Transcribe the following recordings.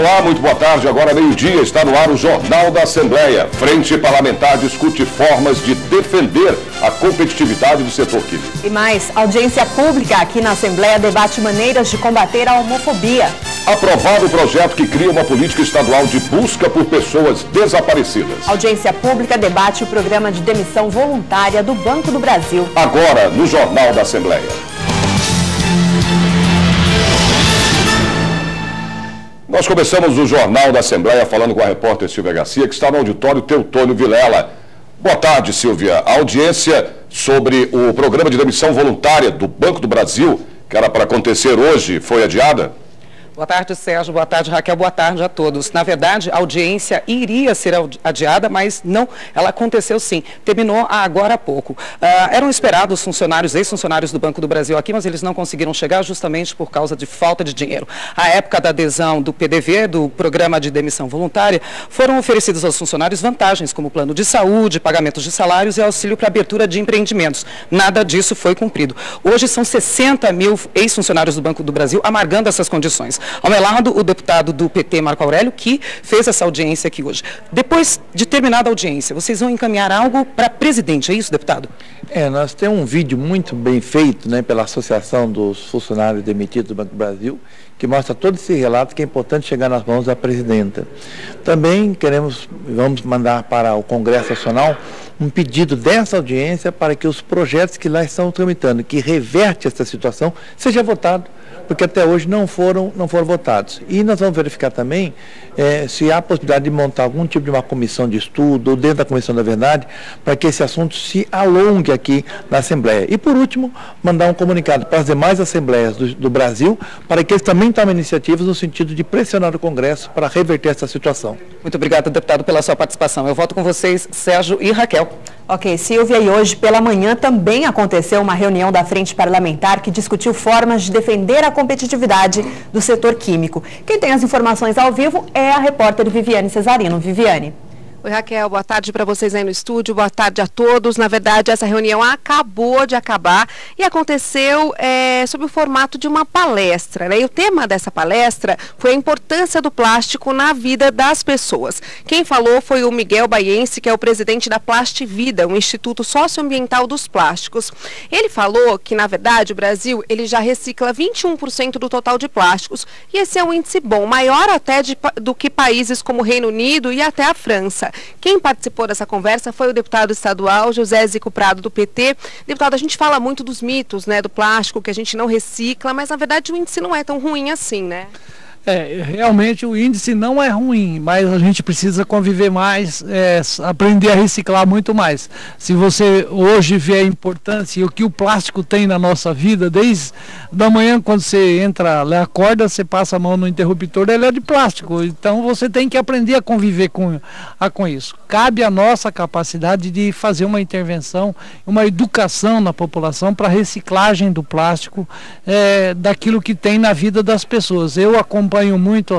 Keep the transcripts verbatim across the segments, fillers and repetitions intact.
Olá, muito boa tarde. Agora meio-dia está no ar o Jornal da Assembleia. Frente Parlamentar discute formas de defender a competitividade do setor químico. E mais, audiência pública aqui na Assembleia debate maneiras de combater a homofobia. Aprovado o projeto que cria uma política estadual de busca por pessoas desaparecidas. Audiência pública debate o programa de demissão voluntária do Banco do Brasil. Agora, no Jornal da Assembleia. Nós começamos o Jornal da Assembleia falando com a repórter Silvia Garcia, que está no auditório Teutônio Vilela. Boa tarde, Silvia. A audiência sobre o programa de demissão voluntária do Banco do Brasil, que era para acontecer hoje, foi adiada? Boa tarde, Sérgio. Boa tarde, Raquel. Boa tarde a todos. Na verdade, a audiência iria ser adiada, mas não, ela aconteceu sim. Terminou agora há pouco. Ah, eram esperados funcionários, ex-funcionários do Banco do Brasil aqui, mas eles não conseguiram chegar justamente por causa de falta de dinheiro. À época da adesão do P D V, do Programa de Demissão Voluntária, foram oferecidos aos funcionários vantagens, como plano de saúde, pagamentos de salários e auxílio para abertura de empreendimentos. Nada disso foi cumprido. Hoje são sessenta mil ex-funcionários do Banco do Brasil amargando essas condições. Ao meu lado, o deputado do P T, Marco Aurélio, que fez essa audiência aqui hoje. Depois de terminada a audiência, vocês vão encaminhar algo para presidente, é isso, deputado? É, nós temos um vídeo muito bem feito, né, pela Associação dos Funcionários Demitidos do Banco do Brasil, que mostra todo esse relato que é importante chegar nas mãos da presidenta. Também queremos, vamos mandar para o Congresso Nacional um pedido dessa audiência para que os projetos que lá estão tramitando, que reverte essa situação, seja votado, porque até hoje não foram, não foram votados. E nós vamos verificar também é, se há a possibilidade de montar algum tipo de uma comissão de estudo, ou dentro da Comissão da Verdade, para que esse assunto se alongue aqui na Assembleia. E, por último, mandar um comunicado para as demais Assembleias do, do Brasil, para que eles também tomem iniciativas no sentido de pressionar o Congresso para reverter essa situação. Muito obrigado, deputado, pela sua participação. Eu volto com vocês, Sérgio e Raquel. Ok, Silvia, e hoje pela manhã também aconteceu uma reunião da Frente Parlamentar que discutiu formas de defender a competitividade do setor químico. Quem tem as informações ao vivo é a repórter Viviane Cesarino. Viviane. Oi, Raquel, boa tarde para vocês aí no estúdio, boa tarde a todos. Na verdade, essa reunião acabou de acabar e aconteceu é, sob o formato de uma palestra, né? E o tema dessa palestra foi a importância do plástico na vida das pessoas. Quem falou foi o Miguel Baiense, que é o presidente da Plastivida, um instituto socioambiental dos plásticos. Ele falou que, na verdade, o Brasil ele já recicla vinte e um por cento do total de plásticos e esse é um índice bom, maior até de, do que países como o Reino Unido e até a França. Quem participou dessa conversa foi o deputado estadual José Zico Prado, do P T. Deputado, a gente fala muito dos mitos, né, do plástico, que a gente não recicla, mas na verdade o índice não é tão ruim assim, né? É, realmente o índice não é ruim, mas a gente precisa conviver mais, é, aprender a reciclar muito mais. Se você hoje vê a importância e o que o plástico tem na nossa vida, desde da manhã quando você entra, acorda, você passa a mão no interruptor, ele é de plástico, então você tem que aprender a conviver com, a, com isso. Cabe a nossa capacidade de fazer uma intervenção, uma educação na população para a reciclagem do plástico, é, daquilo que tem na vida das pessoas. Eu acompanho acompanho muito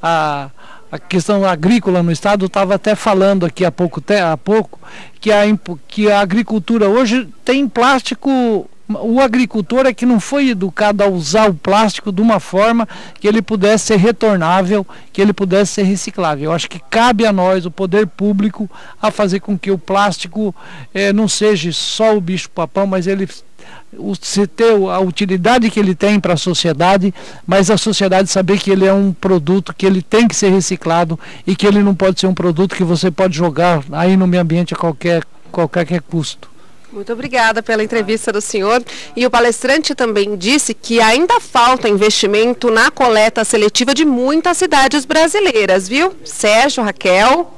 a, a questão agrícola no estado, estava até falando aqui há pouco, há pouco que, a, que a agricultura hoje tem plástico. O agricultor é que não foi educado a usar o plástico de uma forma que ele pudesse ser retornável, que ele pudesse ser reciclável. Eu acho que cabe a nós, o poder público, a fazer com que o plástico eh, não seja só o bicho-papão, mas ele você ter a utilidade que ele tem para a sociedade, mas a sociedade saber que ele é um produto que ele tem que ser reciclado e que ele não pode ser um produto que você pode jogar aí no meio ambiente a qualquer, qualquer custo. Muito obrigada pela entrevista do senhor. E o palestrante também disse que ainda falta investimento na coleta seletiva de muitas cidades brasileiras, viu? Sérgio, Raquel.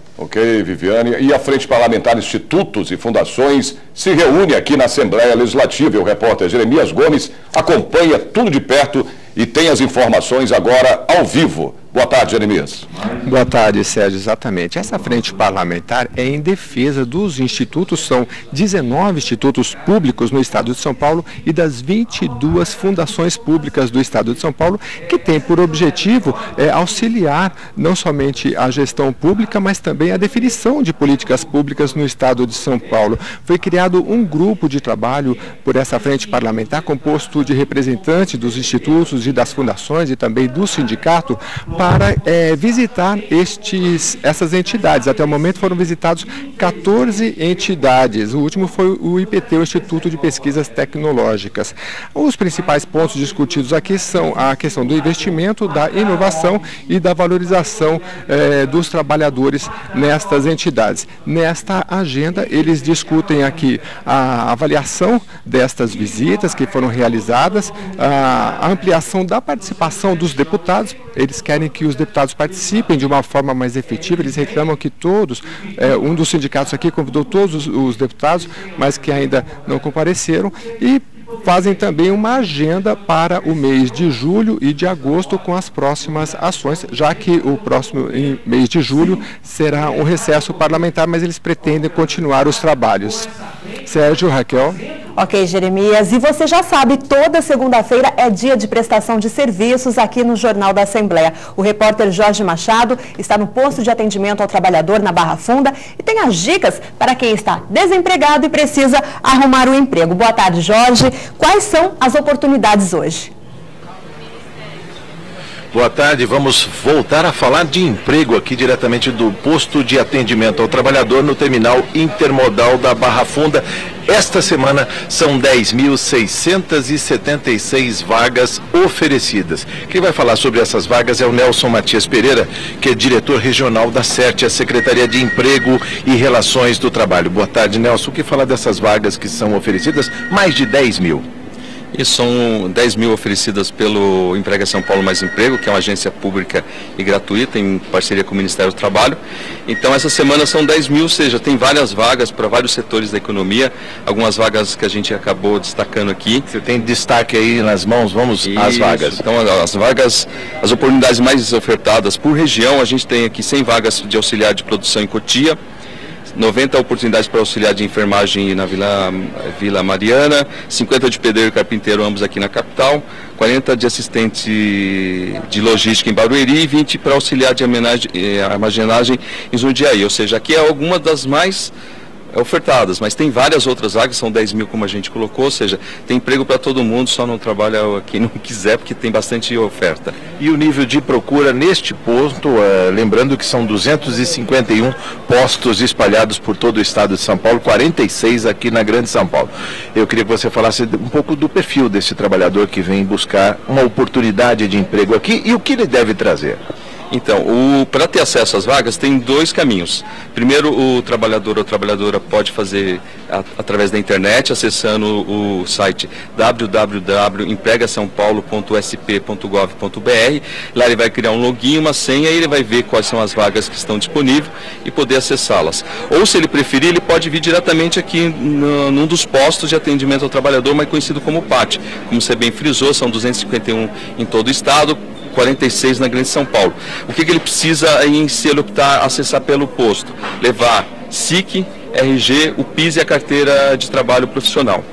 Ok, Viviane. E a Frente Parlamentar Institutos e Fundações se reúne aqui na Assembleia Legislativa. E o repórter Jeremias Gomes acompanha tudo de perto e tem as informações agora ao vivo. Boa tarde, Jeremias. Boa tarde, Sérgio. Exatamente. Essa frente parlamentar é em defesa dos institutos, são dezenove institutos públicos no estado de São Paulo e das vinte e duas fundações públicas do estado de São Paulo, que tem por objetivo é, auxiliar não somente a gestão pública, mas também a definição de políticas públicas no estado de São Paulo. Foi criado um grupo de trabalho por essa frente parlamentar, composto de representantes dos institutos institutos e das fundações e também do sindicato para é, visitar estes, essas entidades. Até o momento foram visitados quatorze entidades. O último foi o I P T, o Instituto de Pesquisas Tecnológicas. Os principais pontos discutidos aqui são a questão do investimento, da inovação e da valorização eh, dos trabalhadores nestas entidades. Nesta agenda, eles discutem aqui a avaliação destas visitas que foram realizadas, a ampliação da participação dos deputados. Eles querem que os deputados participem de uma forma mais efetiva. Eles reclamam que todos, eh, um dos sindicatos aqui convidou todos os, os deputados, mas que ainda não compareceram, e fazem também uma agenda para o mês de julho e de agosto com as próximas ações, já que o próximo mês de julho será um recesso parlamentar, mas eles pretendem continuar os trabalhos. Sérgio, Raquel. Ok, Jeremias. E você já sabe, toda segunda-feira é dia de prestação de serviços aqui no Jornal da Assembleia. O repórter Jorge Machado está no posto de atendimento ao trabalhador na Barra Funda e tem as dicas para quem está desempregado e precisa arrumar um emprego. Boa tarde, Jorge. Quais são as oportunidades hoje? Boa tarde, vamos voltar a falar de emprego aqui diretamente do posto de atendimento ao trabalhador no terminal intermodal da Barra Funda. Esta semana são dez mil seiscentas e setenta e seis vagas oferecidas. Quem vai falar sobre essas vagas é o Nelson Matias Pereira, que é diretor regional da CERT, a Secretaria de Emprego e Relações do Trabalho. Boa tarde, Nelson. O que falar dessas vagas que são oferecidas? Mais de dez mil. E são dez mil oferecidas pelo Emprega São Paulo Mais Emprego, que é uma agência pública e gratuita em parceria com o Ministério do Trabalho. Então essa semana são dez mil, ou seja, tem várias vagas para vários setores da economia, algumas vagas que a gente acabou destacando aqui. Você tem destaque aí nas mãos, vamos Isso, às vagas. Então as vagas, as oportunidades mais ofertadas por região, a gente tem aqui cem vagas de auxiliar de produção em Cotia, noventa oportunidades para auxiliar de enfermagem na Vila, Vila Mariana, cinquenta de pedreiro e carpinteiro, ambos aqui na capital, quarenta de assistente de logística em Barueri e vinte para auxiliar de armazenagem em Jundiaí. Ou seja, aqui é alguma das mais ofertadas, mas tem várias outras vagas, são dez mil como a gente colocou, ou seja, tem emprego para todo mundo, só não trabalha quem não quiser, porque tem bastante oferta. E o nível de procura neste posto, uh, lembrando que são duzentos e cinquenta e um postos espalhados por todo o estado de São Paulo, quarenta e seis aqui na Grande São Paulo. Eu queria que você falasse um pouco do perfil desse trabalhador que vem buscar uma oportunidade de emprego aqui e o que ele deve trazer. Então, para ter acesso às vagas, tem dois caminhos. Primeiro, o trabalhador ou trabalhadora pode fazer a, através da internet, acessando o site w w w ponto emprega são paulo ponto s p ponto gov ponto b r. Lá ele vai criar um login, uma senha, e ele vai ver quais são as vagas que estão disponíveis e poder acessá-las. Ou, se ele preferir, ele pode vir diretamente aqui no, num dos postos de atendimento ao trabalhador, mais conhecido como P A T. Como você bem frisou, são duzentos e cinquenta e um em todo o estado, quarenta e seis na Grande São Paulo. O que, que ele precisa em se ele optar acessar pelo posto? Levar S I C, R G, o P I S e a carteira de trabalho profissional.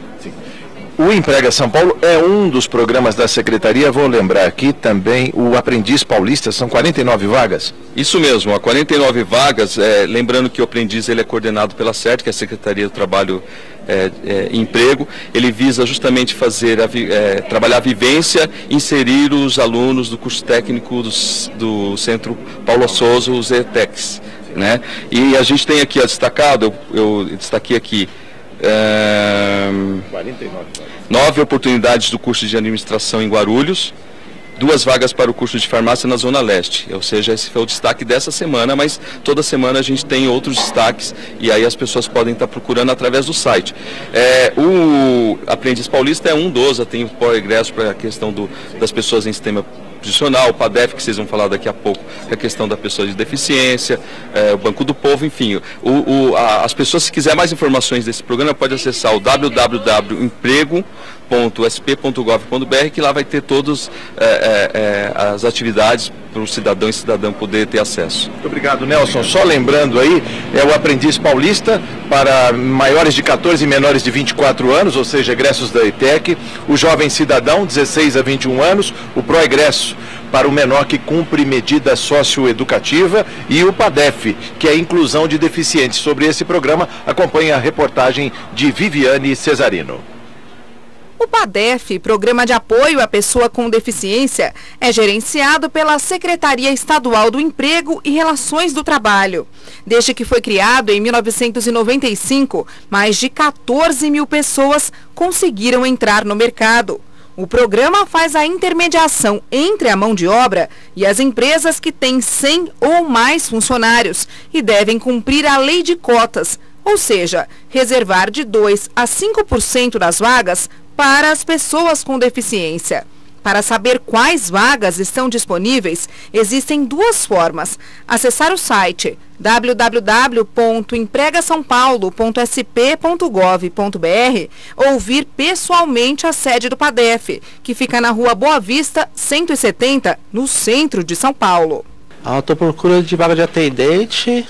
O Emprega São Paulo é um dos programas da Secretaria. Vou lembrar aqui também o Aprendiz Paulista, são quarenta e nove vagas? Isso mesmo, há quarenta e nove vagas, é, lembrando que o Aprendiz ele é coordenado pela CERT, que é a Secretaria do Trabalho é, é, e Emprego. Ele visa justamente fazer a, é, trabalhar a vivência, inserir os alunos do curso técnico do, do Centro Paulo Souza, os E T E Cs, né? E a gente tem aqui, ó, destacado, eu, eu destaquei aqui, É, quarenta e nove. Nove oportunidades do curso de administração em Guarulhos, duas vagas para o curso de farmácia na Zona Leste. Ou seja, esse foi o destaque dessa semana, mas toda semana a gente tem outros destaques e aí as pessoas podem estar procurando através do site. É, o Aprendiz Paulista é um dos, tem o pós-egresso para a questão do, das pessoas em sistema prisional, o PADEF, que vocês vão falar daqui a pouco, que é a questão da pessoa de deficiência, é, o Banco do Povo, enfim. O, o, a, as pessoas, se quiser mais informações desse programa, pode acessar o w w w ponto emprego ponto s p ponto gov ponto b r, que lá vai ter todas é, é, as atividades para o cidadão e cidadã poder ter acesso. Muito obrigado, Nelson. Só lembrando aí, é o Aprendiz Paulista para maiores de quatorze e menores de vinte e quatro anos, ou seja, egressos da E T E C, o Jovem Cidadão, dezesseis a vinte e um anos, o Pró-Egresso para o menor que cumpre medida socioeducativa e o PADEF, que é a inclusão de deficientes. Sobre esse programa, acompanhe a reportagem de Viviane Cesarino. O PADEF, Programa de Apoio à Pessoa com Deficiência, é gerenciado pela Secretaria Estadual do Emprego e Relações do Trabalho. Desde que foi criado em mil novecentos e noventa e cinco, mais de quatorze mil pessoas conseguiram entrar no mercado. O programa faz a intermediação entre a mão de obra e as empresas que têm cem ou mais funcionários e devem cumprir a lei de cotas, ou seja, reservar de dois a cinco por cento das vagas para as pessoas com deficiência. Para saber quais vagas estão disponíveis, existem duas formas: acessar o site w w w ponto emprega são paulo ponto s p ponto gov ponto b r ou vir pessoalmente à sede do PADEF, que fica na Rua Boa Vista, cento e setenta, no centro de São Paulo. Ah, estou procurando de vaga de atendente,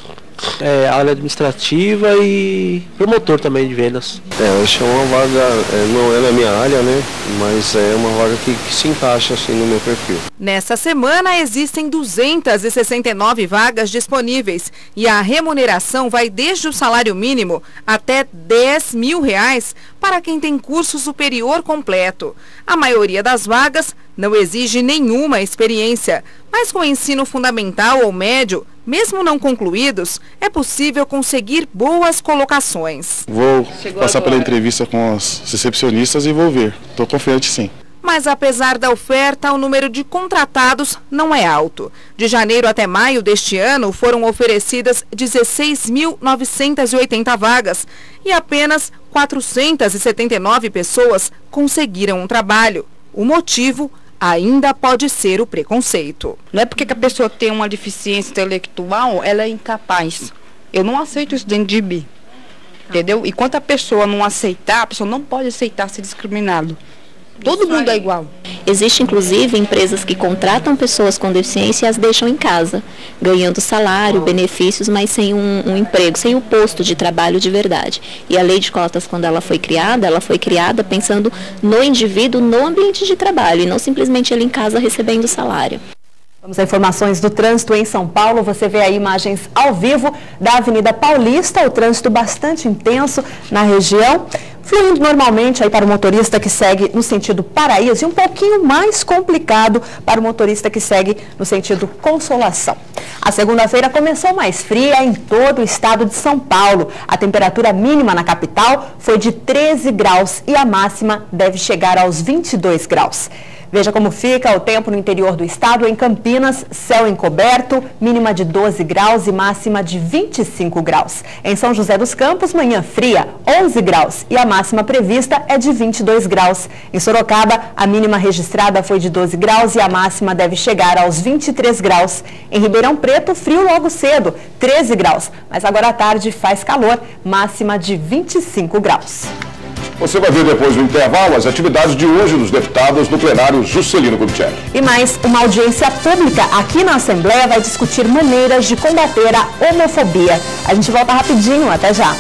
é, área administrativa e promotor também de vendas. É, acho que é uma vaga, é, não é na minha área, né? Mas é uma vaga que, que se encaixa assim no meu perfil. Nesta semana existem duzentas e sessenta e nove vagas disponíveis e a remuneração vai desde o salário mínimo até dez mil reais para quem tem curso superior completo. A maioria das vagas não exige nenhuma experiência, mas com ensino fundamental ou médio, mesmo não concluídos, é possível conseguir boas colocações. Vou Chegou passar agora. pela entrevista com as recepcionistas e vou ver. Estou confiante, sim. Mas apesar da oferta, o número de contratados não é alto. De janeiro até maio deste ano, foram oferecidas dezesseis mil novecentas e oitenta vagas e apenas quatrocentas e setenta e nove pessoas conseguiram um trabalho. O motivo ainda pode ser o preconceito. Não é porque que a pessoa tem uma deficiência intelectual, ela é incapaz. Eu não aceito isso dentro de mim, entendeu? E quando a pessoa não aceitar, a pessoa não pode aceitar ser discriminado. Todo mundo é igual. Existe, inclusive, empresas que contratam pessoas com deficiência e as deixam em casa, ganhando salário, benefícios, mas sem um, um emprego, sem o posto de trabalho de verdade. E a lei de cotas, quando ela foi criada, ela foi criada pensando no indivíduo, no ambiente de trabalho, e não simplesmente ele em casa recebendo salário. Vamos a informações do trânsito em São Paulo. Você vê aí imagens ao vivo da Avenida Paulista, o trânsito bastante intenso na região, fluindo normalmente aí para o motorista que segue no sentido Paraíso e um pouquinho mais complicado para o motorista que segue no sentido Consolação. A segunda-feira começou mais fria em todo o estado de São Paulo. A temperatura mínima na capital foi de treze graus e a máxima deve chegar aos vinte e dois graus. Veja como fica o tempo no interior do estado. Em Campinas, céu encoberto, mínima de doze graus e máxima de vinte e cinco graus. Em São José dos Campos, manhã fria, onze graus e a máxima prevista é de vinte e dois graus. Em Sorocaba, a mínima registrada foi de doze graus e a máxima deve chegar aos vinte e três graus. Em Ribeirão Preto, frio logo cedo, treze graus, mas agora à tarde faz calor, máxima de vinte e cinco graus. Você vai ver depois do intervalo as atividades de hoje dos deputados no plenário Juscelino Kubitschek. E mais, uma audiência pública aqui na Assembleia vai discutir maneiras de combater a homofobia. A gente volta rapidinho, até já.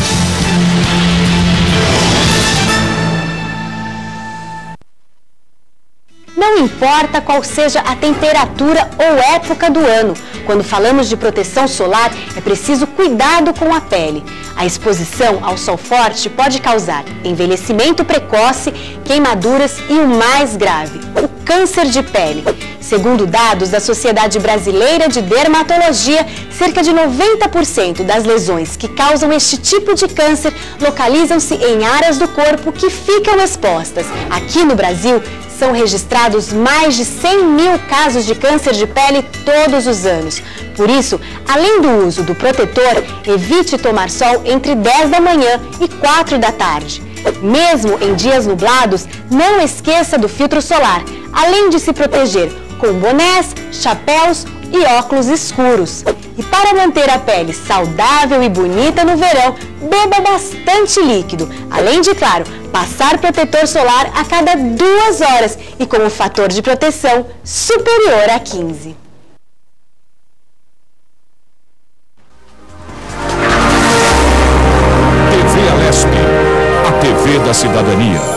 Não importa qual seja a temperatura ou época do ano, quando falamos de proteção solar, é preciso cuidado com a pele. A exposição ao sol forte pode causar envelhecimento precoce, queimaduras e o mais grave, o câncer de pele. Segundo dados da Sociedade Brasileira de Dermatologia, cerca de noventa por cento das lesões que causam este tipo de câncer localizam-se em áreas do corpo que ficam expostas. Aqui no Brasil, são registrados mais de cem mil casos de câncer de pele todos os anos. Por isso, além do uso do protetor, evite tomar sol entre dez da manhã e quatro da tarde. Mesmo em dias nublados, não esqueça do filtro solar, além de se proteger com bonés, chapéus e óculos escuros. E para manter a pele saudável e bonita no verão, beba bastante líquido. Além de, claro, passar protetor solar a cada duas horas e com um fator de proteção superior a quinze. T V Alesp, a T V da cidadania.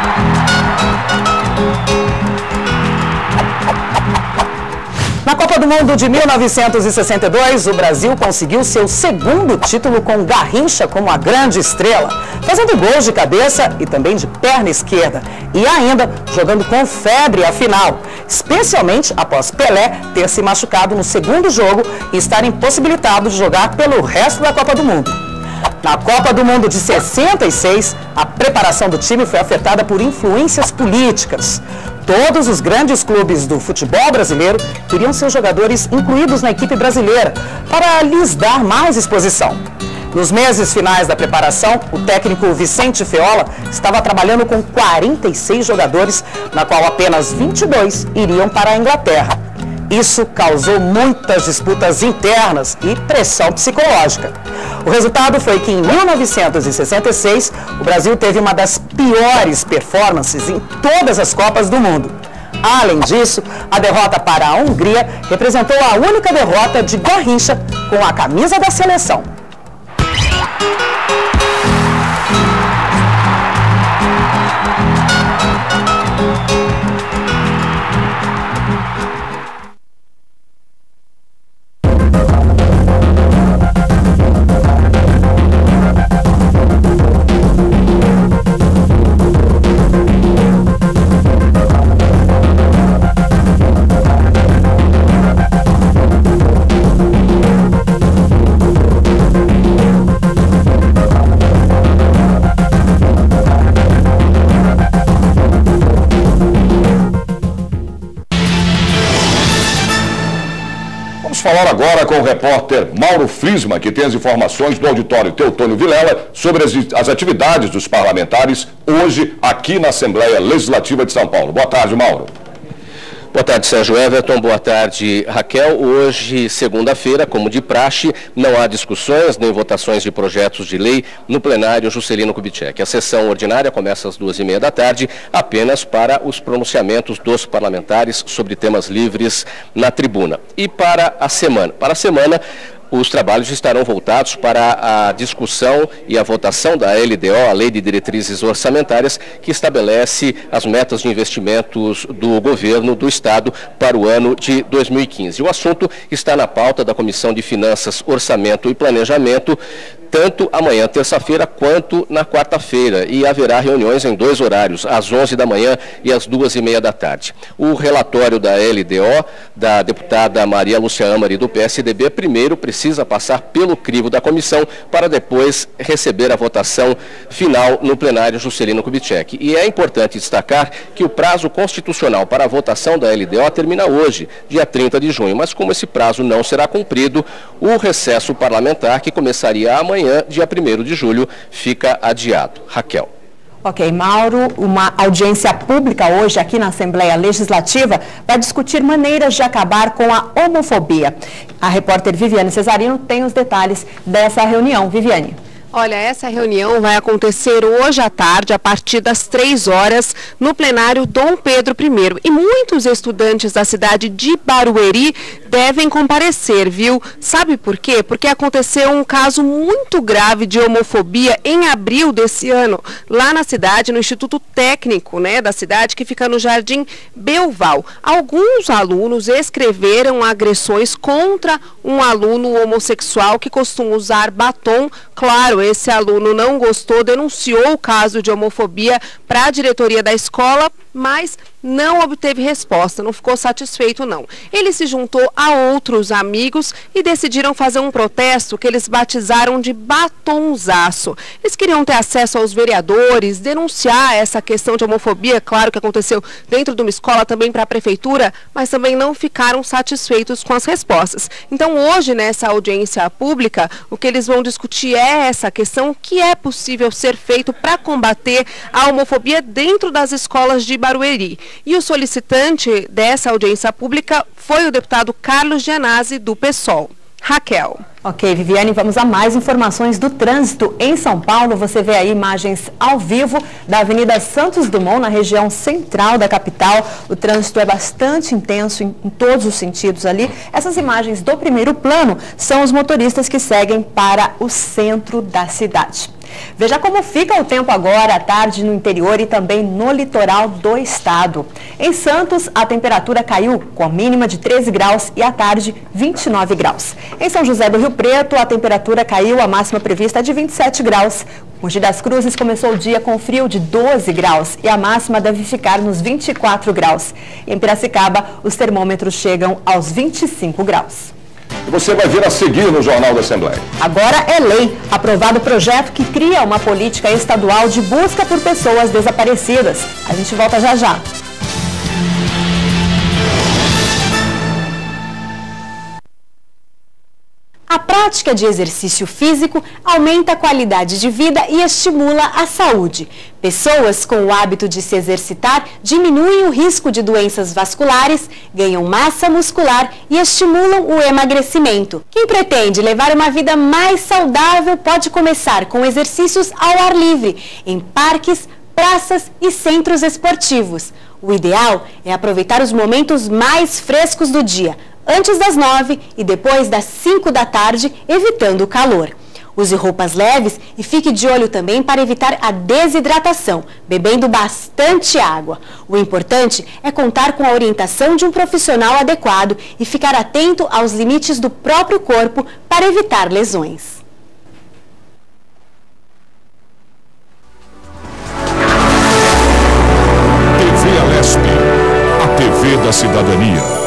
Na Copa do Mundo de mil novecentos e sessenta e dois, o Brasil conseguiu seu segundo título com Garrincha como a grande estrela, fazendo gols de cabeça e também de perna esquerda, e ainda jogando com febre a final, especialmente após Pelé ter se machucado no segundo jogo e estar impossibilitado de jogar pelo resto da Copa do Mundo. Na Copa do Mundo de sessenta e seis, a preparação do time foi afetada por influências políticas. Todos os grandes clubes do futebol brasileiro queriam seus jogadores incluídos na equipe brasileira para lhes dar mais exposição. Nos meses finais da preparação, o técnico Vicente Feola estava trabalhando com quarenta e seis jogadores, na qual apenas vinte e dois iriam para a Inglaterra. Isso causou muitas disputas internas e pressão psicológica. O resultado foi que em mil novecentos e sessenta e seis, o Brasil teve uma das piores performances em todas as Copas do Mundo. Além disso, a derrota para a Hungria representou a única derrota de Garrincha com a camisa da seleção. Falar agora com o repórter Mauro Friesman, que tem as informações do auditório Teutônio Vilela sobre as, as atividades dos parlamentares hoje aqui na Assembleia Legislativa de São Paulo. Boa tarde, Mauro. Boa tarde, Sérgio Everton. Boa tarde, Raquel. Hoje, segunda-feira, como de praxe, não há discussões nem votações de projetos de lei no plenário Juscelino Kubitschek. A sessão ordinária começa às duas e meia da tarde, apenas para os pronunciamentos dos parlamentares sobre temas livres na tribuna. E para a semana? Para a semana, os trabalhos estarão voltados para a discussão e a votação da L D O, a Lei de Diretrizes Orçamentárias, que estabelece as metas de investimentos do governo do Estado para o ano de dois mil e quinze. O assunto está na pauta da Comissão de Finanças, Orçamento e Planejamento, tanto amanhã, terça-feira, quanto na quarta-feira, e haverá reuniões em dois horários, às onze da manhã e às duas e meia da tarde. O relatório da L D O, da deputada Maria Lúcia Amari, do P S D B, primeiro precisa passar pelo crivo da comissão para depois receber a votação final no plenário Juscelino Kubitschek. E é importante destacar que o prazo constitucional para a votação da L D O termina hoje, dia trinta de junho, mas como esse prazo não será cumprido, o recesso parlamentar, que começaria amanhã, dia primeiro de julho, fica adiado. Raquel. Ok, Mauro, uma audiência pública hoje aqui na Assembleia Legislativa vai discutir maneiras de acabar com a homofobia. A repórter Viviane Cesarino tem os detalhes dessa reunião. Viviane. Olha, essa reunião vai acontecer hoje à tarde, a partir das três horas, no plenário Dom Pedro I. E muitos estudantes da cidade de Barueri devem comparecer, viu? Sabe por quê? Porque aconteceu um caso muito grave de homofobia em abril desse ano, lá na cidade, no Instituto Técnico, né, da cidade, que fica no Jardim Belval. Alguns alunos escreveram agressões contra um aluno homossexual que costuma usar batom. Claro, esse aluno não gostou, denunciou o caso de homofobia para a diretoria da escola, mas não obteve resposta, não ficou satisfeito não. Ele se juntou a outros amigos e decidiram fazer um protesto que eles batizaram de batonzaço. Eles queriam ter acesso aos vereadores, denunciar essa questão de homofobia, claro que aconteceu dentro de uma escola, também para a prefeitura, mas também não ficaram satisfeitos com as respostas. Então hoje, nessa audiência pública, o que eles vão discutir é essa questão, que é possível ser feito para combater a homofobia dentro das escolas de Barueri. E o solicitante dessa audiência pública foi o deputado Carlos Gianazzi, do PSOL. Raquel. Ok, Viviane, vamos a mais informações do trânsito em São Paulo. Você vê aí imagens ao vivo da Avenida Santos Dumont, na região central da capital. O trânsito é bastante intenso em, em todos os sentidos ali. Essas imagens do primeiro plano são os motoristas que seguem para o centro da cidade. Veja como fica o tempo agora à tarde no interior e também no litoral do estado. Em Santos, a temperatura caiu com a mínima de treze graus e à tarde vinte e nove graus. Em São José do Rio Preto, a temperatura caiu, a máxima prevista é de vinte e sete graus. Mogi das Cruzes começou o dia com frio de doze graus e a máxima deve ficar nos vinte e quatro graus. Em Piracicaba, os termômetros chegam aos vinte e cinco graus. E você vai ver a seguir no Jornal da Assembleia. Agora é lei. Aprovado o projeto que cria uma política estadual de busca por pessoas desaparecidas. A gente volta já já. A prática de exercício físico aumenta a qualidade de vida e estimula a saúde. Pessoas com o hábito de se exercitar diminuem o risco de doenças vasculares, ganham massa muscular e estimulam o emagrecimento. Quem pretende levar uma vida mais saudável pode começar com exercícios ao ar livre, em parques, praças e centros esportivos. O ideal é aproveitar os momentos mais frescos do dia, antes das nove e depois das cinco da tarde, evitando o calor. Use roupas leves e fique de olho também para evitar a desidratação, bebendo bastante água. O importante é contar com a orientação de um profissional adequado e ficar atento aos limites do próprio corpo para evitar lesões. T V Alesp, a T V da cidadania.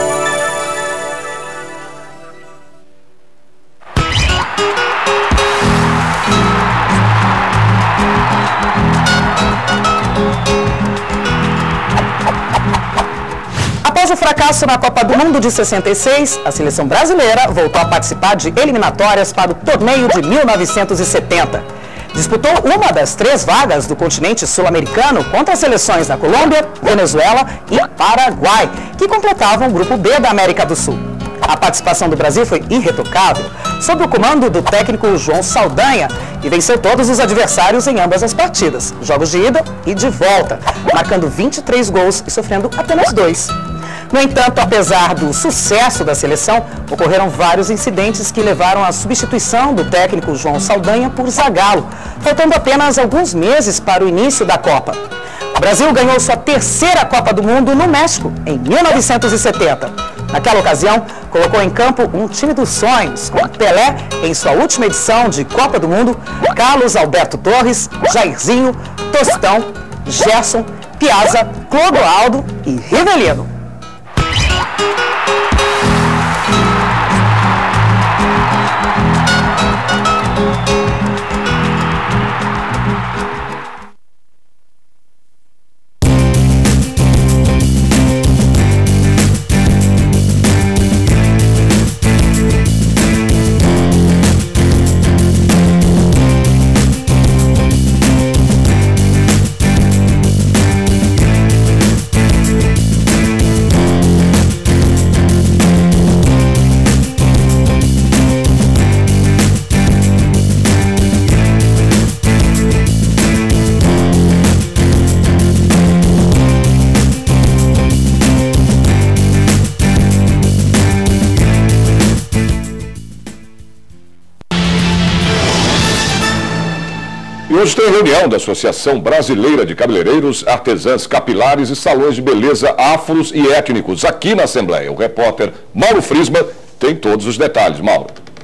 Após o fracasso na Copa do Mundo de sessenta e seis, a seleção brasileira voltou a participar de eliminatórias para o torneio de mil novecentos e setenta. Disputou uma das três vagas do continente sul-americano contra as seleções da Colômbia, Venezuela e Paraguai, que completavam o grupo B da América do Sul. A participação do Brasil foi irretocável, sob o comando do técnico João Saldanha, e venceu todos os adversários em ambas as partidas, jogos de ida e de volta, marcando vinte e três gols e sofrendo apenas dois. No entanto, apesar do sucesso da seleção, ocorreram vários incidentes que levaram à substituição do técnico João Saldanha por Zagallo, faltando apenas alguns meses para o início da Copa. O Brasil ganhou sua terceira Copa do Mundo no México, em mil novecentos e setenta. Naquela ocasião, colocou em campo um time dos sonhos, com Pelé em sua última edição de Copa do Mundo, Carlos Alberto Torres, Jairzinho, Tostão, Gerson, Piazza, Clodoaldo e Rivelino. Hoje tem reunião da Associação Brasileira de Cabeleireiros, Artesãs Capilares e Salões de Beleza Afros e Étnicos, aqui na Assembleia. O repórter Mauro Frisman tem todos os detalhes. Mauro.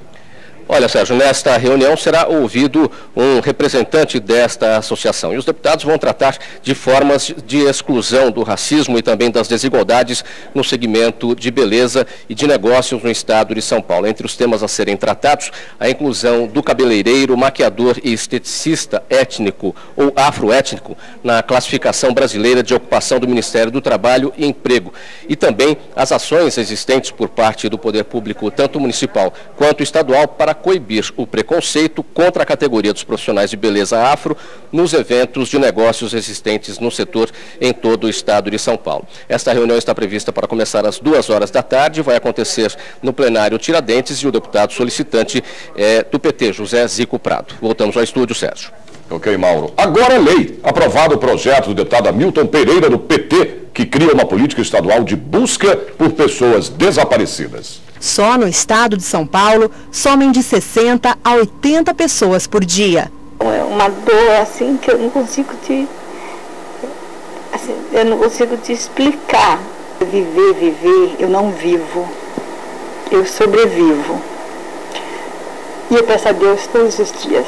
Olha, Sérgio, nesta reunião será ouvido um representante desta associação e os deputados vão tratar de formas de exclusão do racismo e também das desigualdades no segmento de beleza e de negócios no estado de São Paulo. Entre os temas a serem tratados, a inclusão do cabeleireiro, maquiador e esteticista étnico ou afroétnico na classificação brasileira de ocupação do Ministério do Trabalho e Emprego e também as ações existentes por parte do poder público, tanto municipal quanto estadual, para coibir o preconceito contra a categoria dos profissionais de beleza afro nos eventos de negócios existentes no setor em todo o estado de São Paulo. Esta reunião está prevista para começar às duas horas da tarde, vai acontecer no plenário Tiradentes e o deputado solicitante é do P T, José Zico Prado. Voltamos ao estúdio, Sérgio. Ok, Mauro. Agora é lei. Aprovado o projeto do deputado Hamilton Pereira, do P T, que cria uma política estadual de busca por pessoas desaparecidas. Só no estado de São Paulo, somem de sessenta a oitenta pessoas por dia. uma dor assim que eu não consigo te, assim, eu não consigo te explicar. Viver, viver, eu não vivo, eu sobrevivo. E eu peço a Deus todos os dias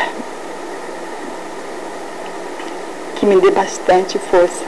que me dê bastante força,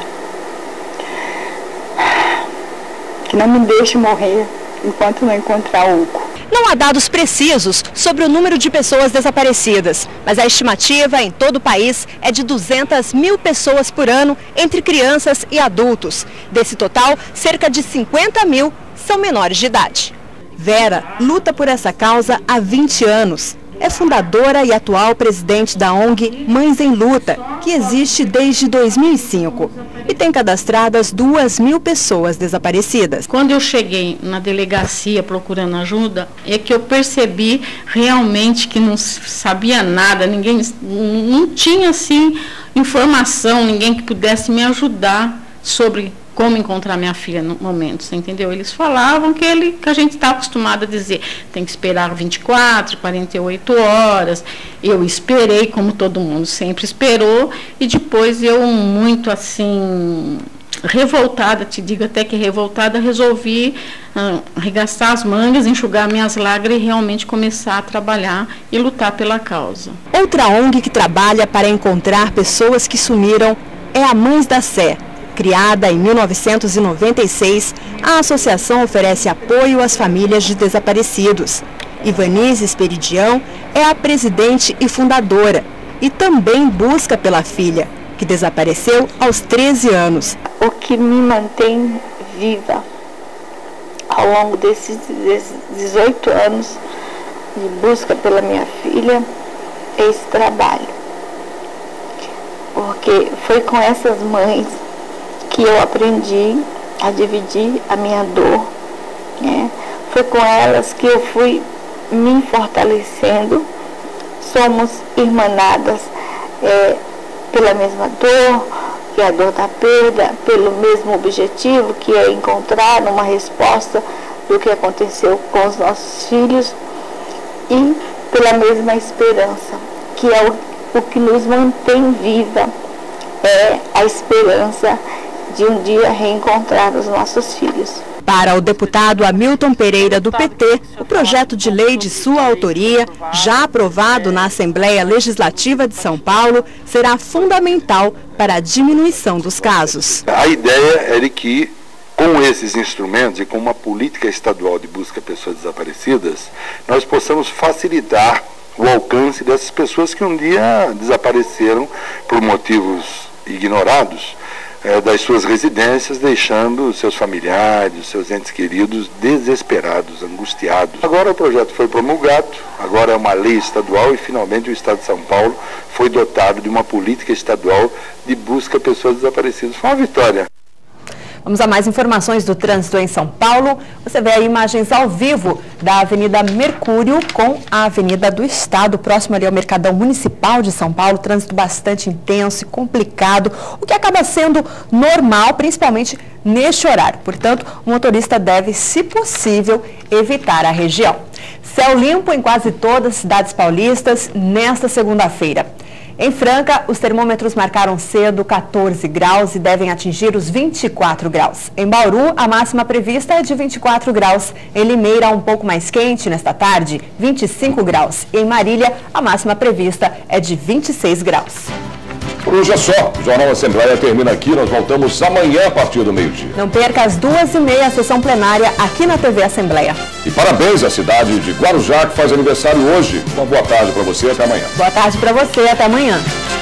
que não me deixe morrer enquanto não encontrar o Hugo. Não há dados precisos sobre o número de pessoas desaparecidas, mas a estimativa em todo o país é de duzentas mil pessoas por ano entre crianças e adultos. Desse total, cerca de cinquenta mil são menores de idade. Vera luta por essa causa há vinte anos. É fundadora e atual presidente da O N G Mães em Luta, que existe desde dois mil e cinco e tem cadastradas duas mil pessoas desaparecidas. Quando eu cheguei na delegacia procurando ajuda, é que eu percebi realmente que não sabia nada, ninguém, não tinha assim informação, ninguém que pudesse me ajudar sobre como encontrar minha filha no momento, você entendeu? Eles falavam que, ele, que a gente está acostumado a dizer, tem que esperar vinte e quatro, quarenta e oito horas. Eu esperei, como todo mundo sempre esperou, e depois eu, muito assim, revoltada, te digo até que revoltada, resolvi uh, arregaçar as mangas, enxugar minhas lágrimas e realmente começar a trabalhar e lutar pela causa. Outra O N G que trabalha para encontrar pessoas que sumiram é a Mães da Sé. Criada em mil novecentos e noventa e seis, a associação oferece apoio às famílias de desaparecidos. Ivanise Esperidião é a presidente e fundadora e também busca pela filha, que desapareceu aos treze anos. O que me mantém viva ao longo desses dezoito anos de busca pela minha filha é esse trabalho. Porque foi com essas mães que eu aprendi a dividir a minha dor, né? Foi com elas que eu fui me fortalecendo. Somos irmanadas é, pela mesma dor, que é a dor da perda, pelo mesmo objetivo, que é encontrar uma resposta do que aconteceu com os nossos filhos, e pela mesma esperança, que é o, o que nos mantém viva, é a esperança de um dia reencontrar os nossos filhos. Para o deputado Hamilton Pereira, do P T, o projeto de lei de sua autoria, já aprovado na Assembleia Legislativa de São Paulo, será fundamental para a diminuição dos casos. A ideia é de que, com esses instrumentos e com uma política estadual de busca a pessoas desaparecidas, nós possamos facilitar o alcance dessas pessoas que um dia desapareceram por motivos ignorados É, das suas residências, deixando seus familiares, seus entes queridos desesperados, angustiados. Agora o projeto foi promulgado, agora é uma lei estadual e finalmente o Estado de São Paulo foi dotado de uma política estadual de busca a pessoas desaparecidas. Foi uma vitória. Vamos a mais informações do trânsito em São Paulo. Você vê aí imagens ao vivo da Avenida Mercúrio com a Avenida do Estado, próximo ali ao Mercadão Municipal de São Paulo. Trânsito bastante intenso e complicado, o que acaba sendo normal, principalmente neste horário. Portanto, o motorista deve, se possível, evitar a região. Céu limpo em quase todas as cidades paulistas nesta segunda-feira. Em Franca, os termômetros marcaram cedo quatorze graus e devem atingir os vinte e quatro graus. Em Bauru, a máxima prevista é de vinte e quatro graus. Em Limeira, um pouco mais quente nesta tarde, vinte e cinco graus. Em Marília, a máxima prevista é de vinte e seis graus. Por hoje é só. O Jornal Assembleia termina aqui. Nós voltamos amanhã a partir do meio-dia. Não perca às duas e meia a sessão plenária aqui na T V Assembleia. E parabéns à cidade de Guarujá, que faz aniversário hoje. Uma boa tarde para você, até amanhã. Boa tarde para você, até amanhã.